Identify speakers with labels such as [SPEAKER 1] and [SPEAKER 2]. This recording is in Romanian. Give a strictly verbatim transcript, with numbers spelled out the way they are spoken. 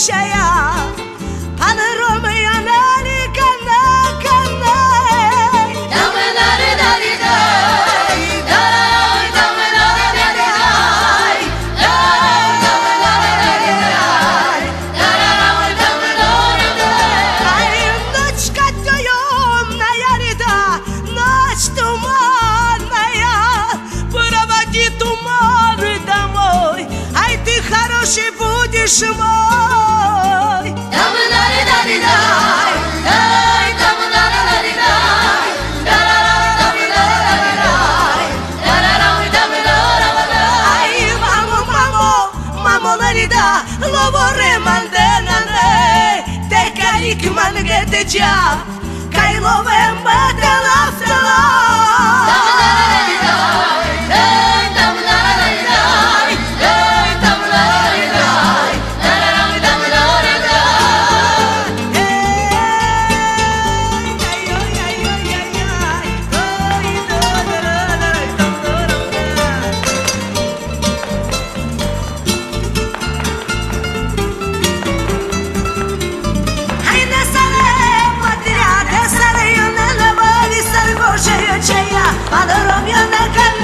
[SPEAKER 1] shaya pan romya nari kana kana dame nari nari dai dai dame nari nari dai dai dame nari nari dai dai dame nari dai ay ночь темная ряда ночь туманная проводи туман домой ай ты хороший будешь мой dame nari nari dai dai dame nari nari dai dai dame nari nari dai dai dame nari dai ay mamo mamo mamo nari da lovore mandenane te karik mange te ja kai love mate laftala dame nari nari dai dame nari dai dai dame nari dai dai dame nari dai ay ay ay ay ay ay do do do ay na sale patria de sale yo na la bali sal bože yo cheya padrom yo na